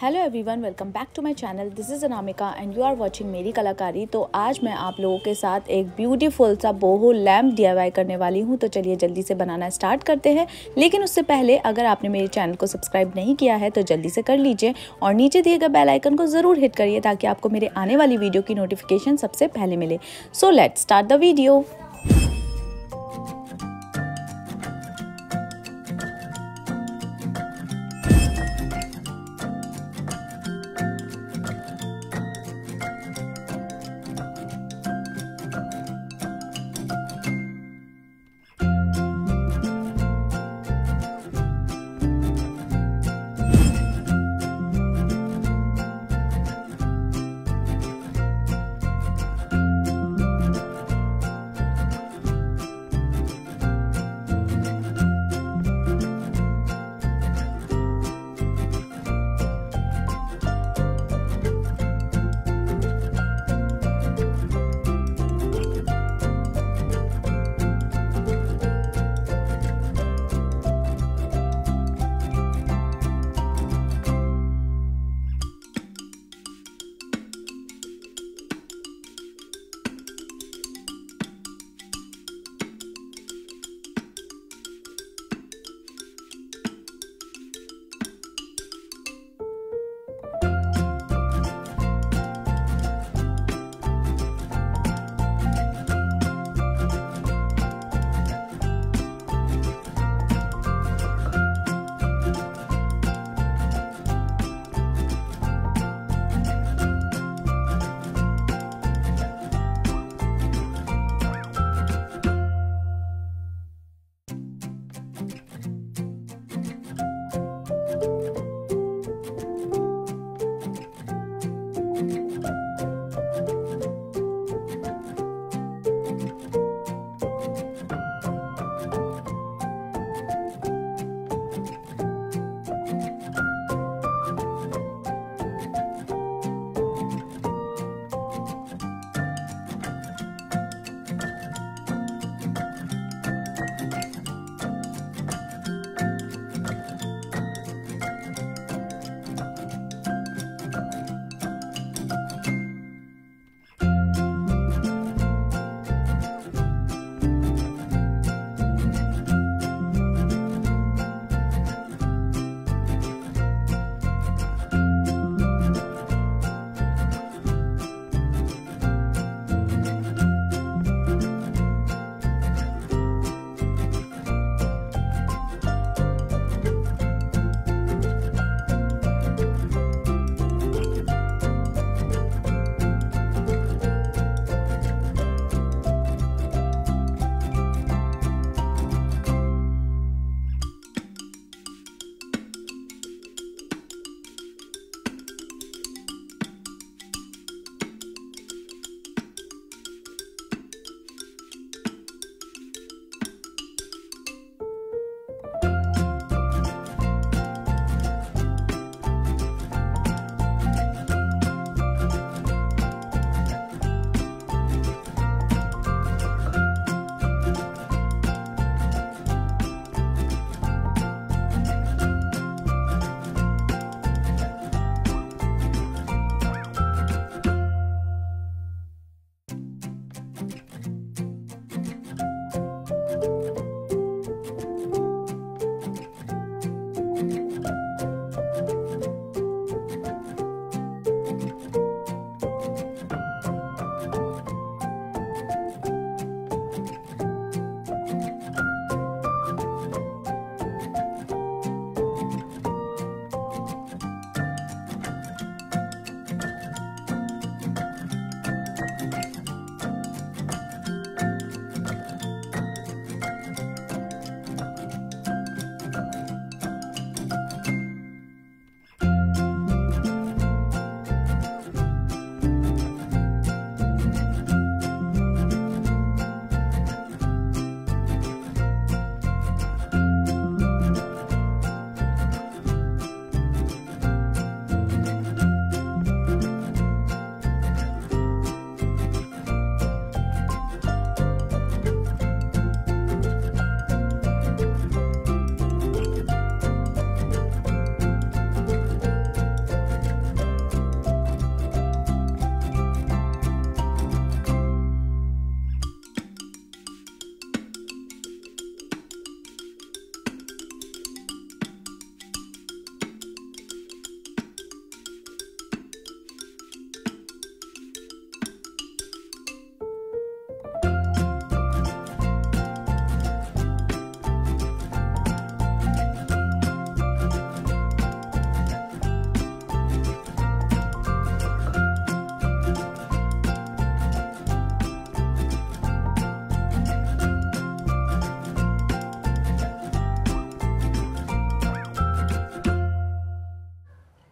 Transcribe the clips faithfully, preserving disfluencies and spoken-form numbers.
Hello everyone, welcome back to my channel. This is Anamika and you are watching Meri Kalakari. तो आज मैं आप लोगों के साथ एक ब्यूटीफुल सा बोहो लैम्प डीआईवाई करने वाली हूँ। तो चलिए जल्दी से बनाना स्टार्ट करते हैं। लेकिन उससे पहले अगर आपने मेरे चैनल को सब्सक्राइब नहीं किया है तो जल्दी से कर लीजिए और नीचे दिए गए बेल आइकन को ज़रूर हिट करिए ताकि आपको मेरे आने वाली वीडियो की नोटिफिकेशन सबसे पहले मिले। So let's start the video.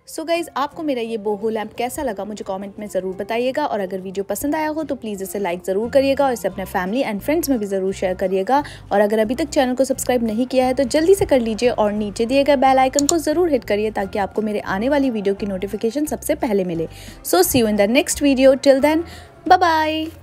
So guys, आपको मेरा ये बोहो लैम्प कैसा लगा मुझे कमेंट में ज़रूर बताइएगा, और अगर वीडियो पसंद आया हो तो प्लीज़ इसे लाइक ज़रूर करिएगा और इसे अपने फैमिली एंड फ्रेंड्स में भी ज़रूर शेयर करिएगा। और अगर अभी तक चैनल को सब्सक्राइब नहीं किया है तो जल्दी से कर लीजिए और नीचे दिए गए बेल आइकन को ज़रूर हिट करिए ताकि आपको मेरे आने वाली वीडियो की नोटिफिकेशन सबसे पहले मिले। So see you in the next video, till then bye bye.